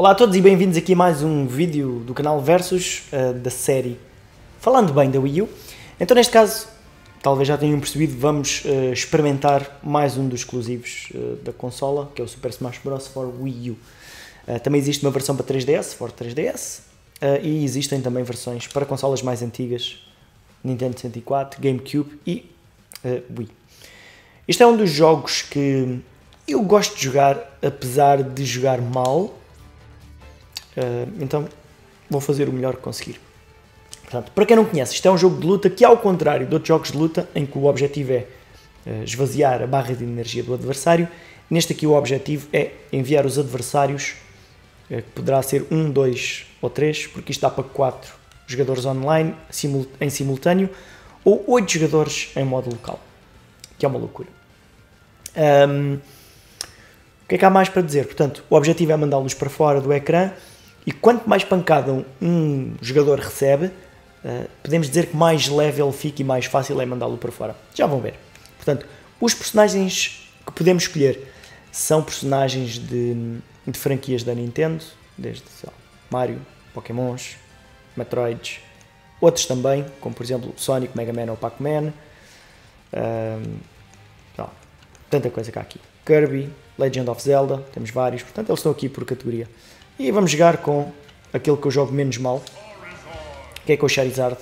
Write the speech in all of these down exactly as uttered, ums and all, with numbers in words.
Olá a todos e bem-vindos aqui a mais um vídeo do canal Versus uh, da série Falando Bem da Wii U. Então neste caso, talvez já tenham percebido, vamos uh, experimentar mais um dos exclusivos uh, da consola, que é o Super Smash Bros. For Wii U. Uh, também existe uma versão para três D S, for três D S, uh, e existem também versões para consolas mais antigas, Nintendo sessenta e quatro, GameCube e uh, Wii. Este é um dos jogos que eu gosto de jogar, apesar de jogar mal. Uh, então vou fazer o melhor que conseguir. Portanto, para quem não conhece, isto é um jogo de luta que, ao contrário de outros jogos de luta, em que o objetivo é uh, esvaziar a barra de energia do adversário, neste aqui o objetivo é enviar os adversários, uh, que poderá ser um, dois ou três, porque isto dá para quatro jogadores online simul em simultâneo, ou oito jogadores em modo local, que é uma loucura. Um, o que é que há mais para dizer? Portanto, o objetivo é mandá-los para fora do ecrã. E quanto mais pancada um jogador recebe, uh, podemos dizer que mais leve ele fica e mais fácil é mandá-lo para fora. Já vão ver. Portanto, os personagens que podemos escolher são personagens de, de franquias da Nintendo, desde sei lá, Mario, Pokémons, Metroids, outros também, como por exemplo Sonic, Mega Man ou Pac-Man. Uh, tanta coisa cá aqui. Kirby, Legend of Zelda, temos vários, portanto eles estão aqui por categoria. E vamos jogar com aquele que eu jogo menos mal, que é com o Charizard.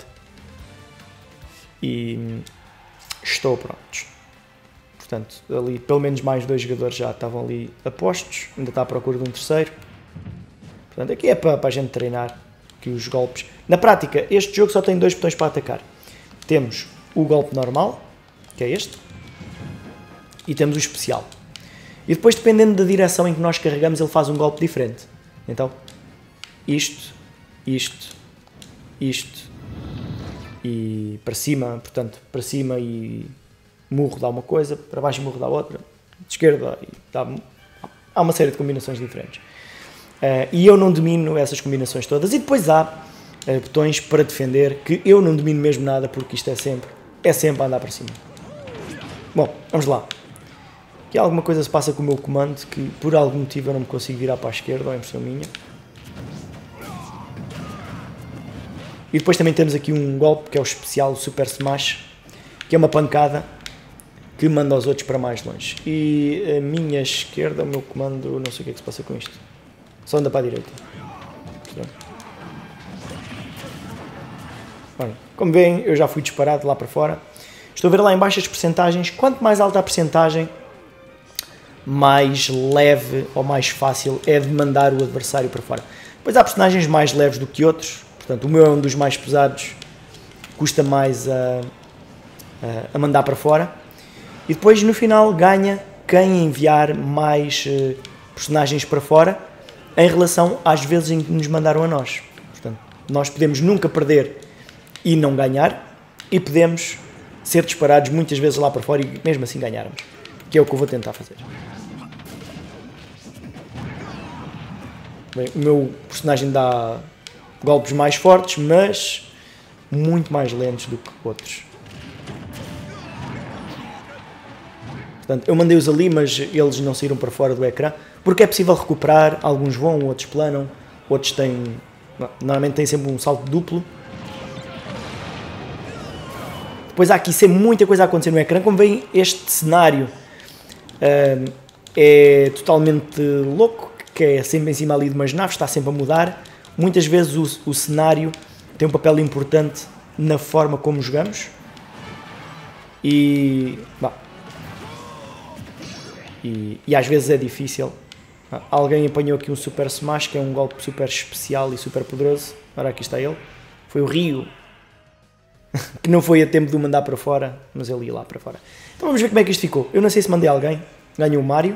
E estou prontos. Portanto, ali pelo menos mais dois jogadores já estavam ali apostos, ainda está à procura de um terceiro. Portanto, aqui é para, para a gente treinar aqui os golpes. Na prática, este jogo só tem dois botões para atacar. Temos o golpe normal, que é este, e temos o especial. E depois, dependendo da direção em que nós carregamos, ele faz um golpe diferente. Então, isto, isto, isto e para cima, portanto, para cima e murro dá uma coisa, para baixo e murro dá outra, de esquerda e dá... Há uma série de combinações diferentes. Uh, e eu não domino essas combinações todas. E depois há uh, botões para defender, que eu não domino mesmo nada, porque isto é sempre, é sempre a andar para cima. Bom, vamos lá. Aqui alguma coisa se passa com o meu comando, que por algum motivo eu não me consigo virar para a esquerda, ou é impressão minha. E depois também temos aqui um golpe, que é o especial Super Smash, que é uma pancada que manda os outros para mais longe. E a minha esquerda, o meu comando, não sei o que é que se passa com isto. Só anda para a direita. Bem, como veem, eu já fui disparado lá para fora. Estou a ver lá em baixo as percentagens. Quanto mais alta a percentagem, mais leve ou mais fácil é de mandar o adversário para fora. Depois há personagens mais leves do que outros, portanto o meu é um dos mais pesados, custa mais a, a, a mandar para fora. E depois no final ganha quem enviar mais uh, personagens para fora em relação às vezes em que nos mandaram a nós. Portanto, nós podemos nunca perder e não ganhar, e podemos ser disparados muitas vezes lá para fora e mesmo assim ganharmos, que é o que eu vou tentar fazer. Bem, o meu personagem dá golpes mais fortes, mas muito mais lentos do que outros. Portanto, eu mandei-os ali, mas eles não saíram para fora do ecrã, porque é possível recuperar. Alguns vão, outros planam, outros têm... Normalmente têm sempre um salto duplo. Depois há aqui sempre muita coisa a acontecer no ecrã. Como veem, este cenário uh, é totalmente louco, que é sempre em cima ali de umas naves, está sempre a mudar. Muitas vezes o, o cenário tem um papel importante na forma como jogamos. E, bom, e, e às vezes é difícil. Alguém apanhou aqui um Super Smash, que é um golpe super especial e super poderoso. Ora, aqui está ele. Foi o Ryu, que não foi a tempo de o mandar para fora, mas ele ia lá para fora. Então vamos ver como é que isto ficou. Eu não sei se mandei alguém. Ganhou o Mario.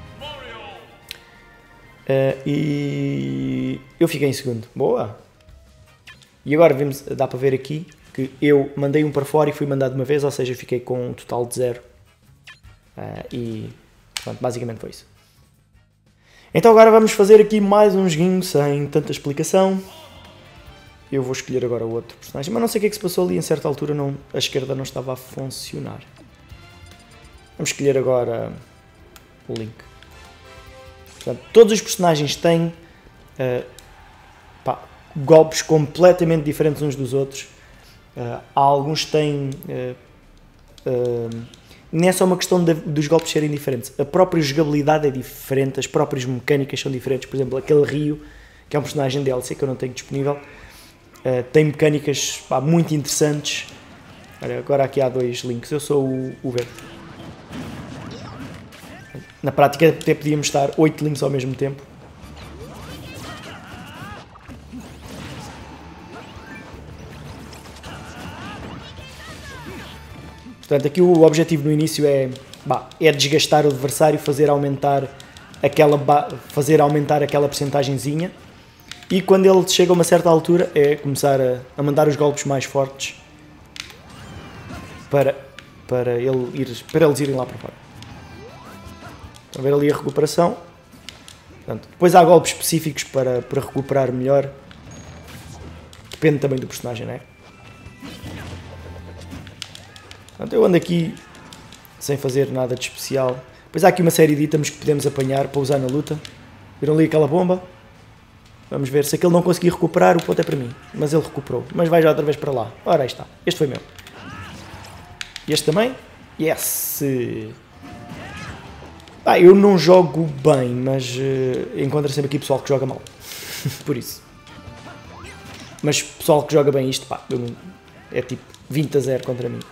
Uh, e eu fiquei em segundo. Boa! E agora vemos, dá para ver aqui que eu mandei um para fora e fui mandado uma vez, ou seja, fiquei com um total de zero. Uh, e pronto, basicamente foi isso. Então agora vamos fazer aqui mais um joguinho sem tanta explicação. Eu vou escolher agora o outro personagem, mas não sei o que é que se passou ali, em certa altura não, a esquerda não estava a funcionar. Vamos escolher agora o Link. Portanto, todos os personagens têm uh, pá, golpes completamente diferentes uns dos outros. Uh, há alguns que têm... Uh, uh, não é só uma questão de, dos golpes serem diferentes. A própria jogabilidade é diferente, as próprias mecânicas são diferentes. Por exemplo, aquele Rio, que é um personagem D L C que eu não tenho disponível, uh, tem mecânicas pá, muito interessantes. Olha, agora aqui há dois links. Eu sou o, o verde. Na prática até podíamos estar oito links ao mesmo tempo. Portanto, aqui o objetivo no início é, bah, é desgastar o adversário, fazer aumentar aquela, fazer aumentar aquela percentagenzinha, e quando ele chega a uma certa altura é começar a, a mandar os golpes mais fortes para, para, ele ir, para eles irem lá para fora. Estão a ver ali a recuperação. Portanto, depois há golpes específicos para, para recuperar melhor. Depende também do personagem, não é? Portanto, eu ando aqui sem fazer nada de especial. Depois há aqui uma série de itens que podemos apanhar para usar na luta. Viram ali aquela bomba? Vamos ver, se aquele não conseguir recuperar, o ponto é para mim. Mas ele recuperou. Mas vai já outra vez para lá. Ora, aí está. Este foi meu. Este também? Yes! Ah, eu não jogo bem, mas uh, encontro sempre aqui pessoal que joga mal. Por isso. Mas pessoal que joga bem isto, pá, eu, é tipo vinte a zero contra mim.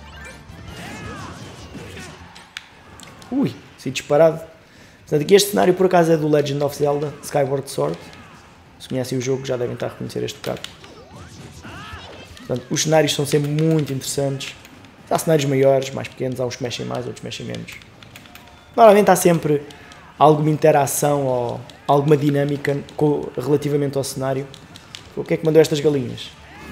Ui, se disparado. Portanto, aqui este cenário por acaso é do Legend of Zelda Skyward Sword. Se conhecem o jogo já devem estar a reconhecer este bocado. Portanto, os cenários são sempre muito interessantes. Há cenários maiores, mais pequenos, há uns que mexem mais, outros mexem menos. Normalmente há sempre alguma interação ou alguma dinâmica com, relativamente ao cenário. O que é que mandou estas galinhas?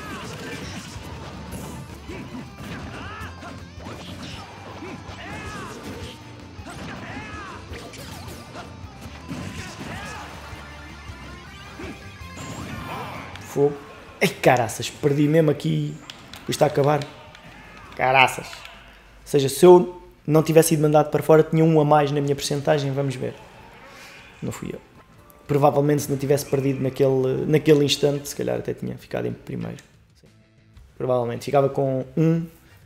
Fogo. Ai, caraças, perdi mesmo aqui. Isto está a acabar. Caraças. Ou seja, se eu não tivesse ido mandado para fora, tinha um a mais na minha percentagem, vamos ver. Não fui eu. Provavelmente se não tivesse perdido naquele, naquele instante, se calhar até tinha ficado em primeiro. Sim. Provavelmente. Ficava com um.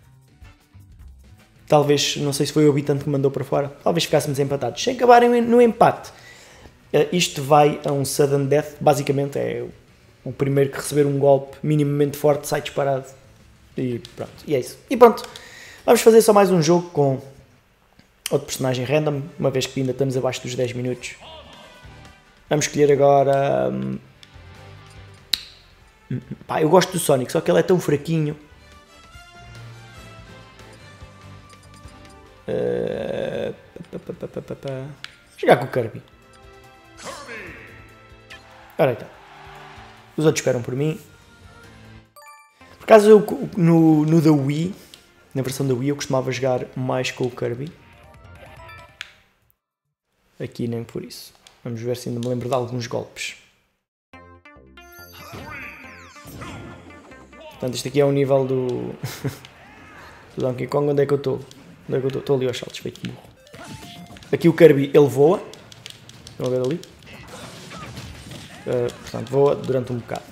Talvez, não sei se foi o habitante que mandou para fora. Talvez ficássemos empatados. Sem acabarem no empate. Uh, isto vai a um sudden death. Basicamente é o primeiro que receber um golpe minimamente forte sai disparado. E pronto. E é isso. E pronto. Vamos fazer só mais um jogo com outro personagem random. Uma vez que ainda estamos abaixo dos dez minutos. Vamos escolher agora... Hum, pá, eu gosto do Sonic, só que ele é tão fraquinho. Uh, pa, pa, pa, pa, pa. Jogar com o Kirby. Ora então. Os outros esperam por mim. Por acaso eu no, no da Wii, na versão da Wii, eu costumava jogar mais com o Kirby. Aqui nem por isso. Vamos ver se ainda me lembro de alguns golpes. Portanto, isto aqui é o nível do, do Donkey Kong. Onde é que eu estou? Onde é que eu estou? Estou ali aos saltos, feito burro. Aqui o Kirby, ele voa. Estão a ver ali? Uh, portanto, voa durante um bocado.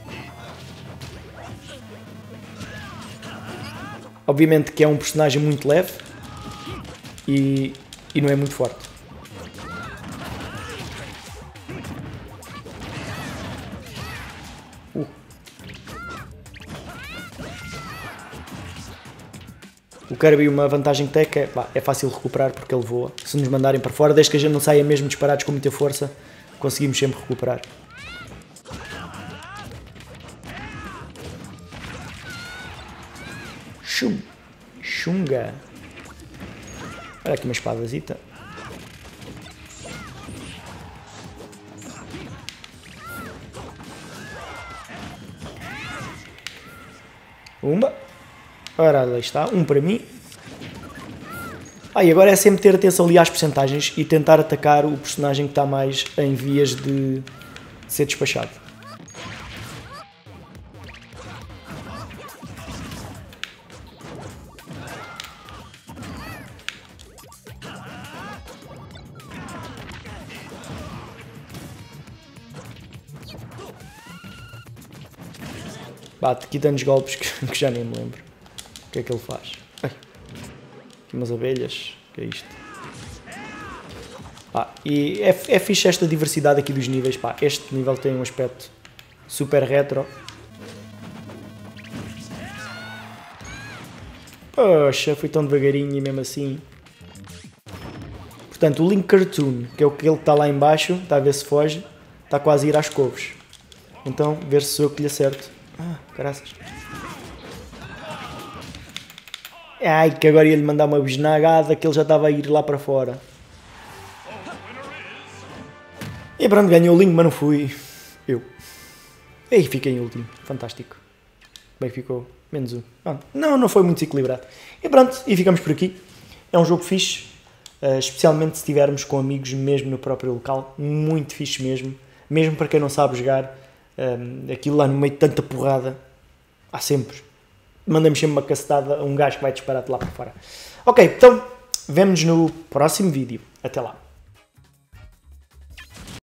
Obviamente que é um personagem muito leve e, e não é muito forte. Uh. O Kirby, uma vantagem que tem é, pá, é fácil recuperar porque ele voa. Se nos mandarem para fora, desde que a gente não saia mesmo disparados com muita força, conseguimos sempre recuperar. Chum. Chunga. Olha aqui uma espadazita. Uma. Ora, ali está. Um para mim. Ah, e agora é sempre ter atenção ali às percentagens e tentar atacar o personagem que está mais em vias de ser despachado. Bate aqui tantos golpes que, que já nem me lembro. O que é que ele faz? Ai. Aqui umas abelhas. O que é isto? Pá, e é, é fixe esta diversidade aqui dos níveis. Pá, este nível tem um aspecto super retro. Poxa, foi tão devagarinho e mesmo assim. Portanto, o Link Cartoon, que é aquele que está lá em baixo, está a ver se foge, está quase a ir às couves. Então, ver se sou eu que lhe acerto. Ah, caraças. Ai, que agora ia-lhe mandar uma besnagada que ele já estava a ir lá para fora. E pronto, ganhou o Link, mas não fui eu. E aí fiquei em último. Fantástico. Bem, ficou menos um. Pronto. Não, não foi muito desequilibrado. E pronto, e ficamos por aqui. É um jogo fixe, uh, especialmente se estivermos com amigos mesmo no próprio local. Muito fixe mesmo. Mesmo para quem não sabe jogar, um, aquilo lá no meio de tanta porrada, há sempre. Mandamos sempre uma cacetada a um gajo que vai disparar-te lá para fora. Ok, então, vemo-nos no próximo vídeo. Até lá.